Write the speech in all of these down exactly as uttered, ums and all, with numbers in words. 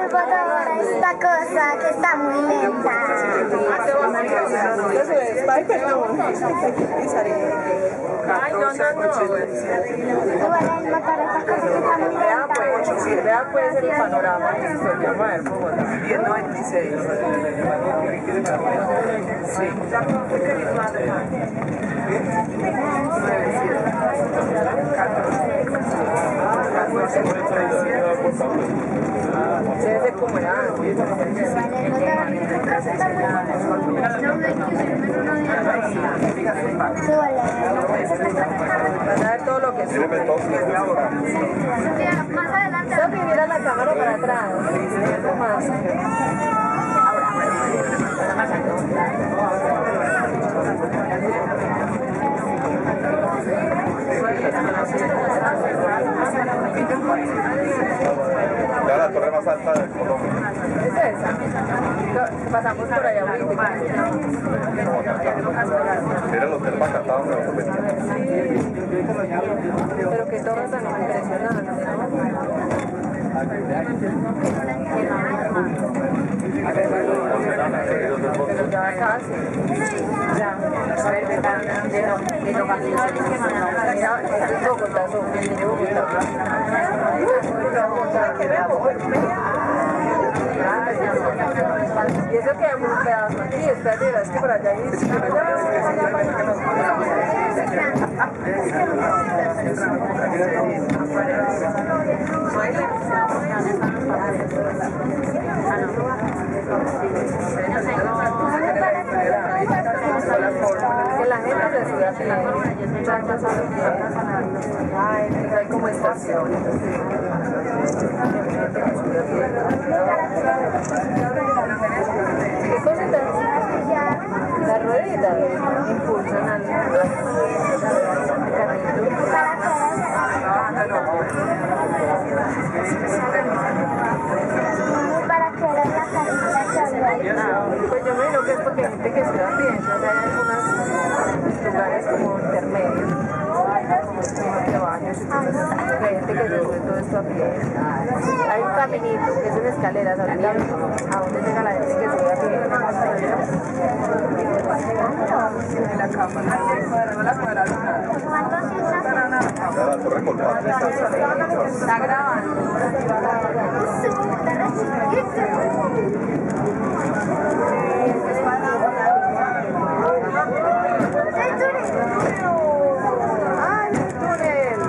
por favor, esta cosa que está muy lenta. Ay, no, no, no. Igual el motor, estas cosas que están muy Vea lentas. pues, vea pues el panorama que se llama ver Bogotá. diez noventa y seis. Sí. Debe ser como era antes. Igual el motor, estas cosas están muy lentas. Igual Vas a ver todo lo que sube. más adelante. Sofi, mira la cámara para atrás. No más. Ya la torre más alta de Colombia. ¿Es esa? Pasamos por allá ahorita. Mira el hotel Bacatao, me lo Pero que torre tan impresionante, pero ya casi. Ya. Mira, es Bogotá, Sofía, mire Bogotá. Y eso queda muy pedazo aquí, espera, es que por allá hay... Que la gente se sube así, ay, hay como estaciones. ¿Qué cositas? Las rueditas impulsan al Para que la carita. Pues yo me imagino que es porque hay gente que se da bien, o sea, hay algunos lugares como intermedios, como de baños y cosas así, hay gente que sube todo esto a pie. Hay un caminito que es una escalera, ¿sabes? A donde llega la gente que sube a pie. La cámara, no la cuadraron nada. Ya la torre colpante Está grabando. ¡Ay, el túnel!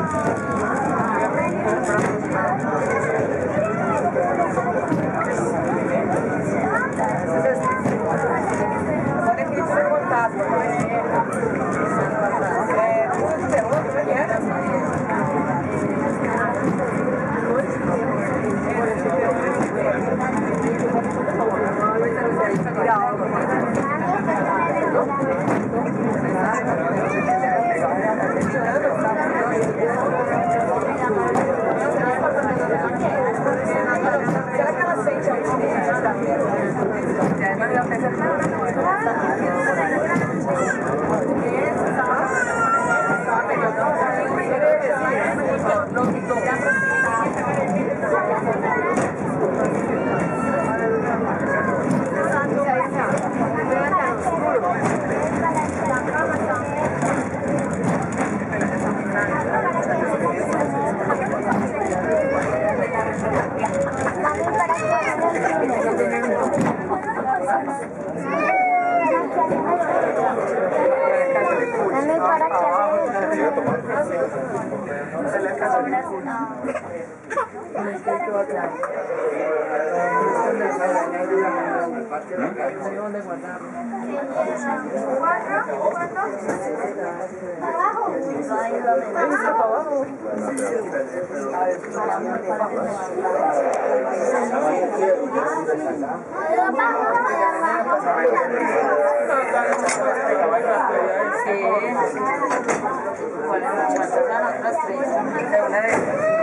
¿Dónde guardarlo? Sí. ¿Cuál es la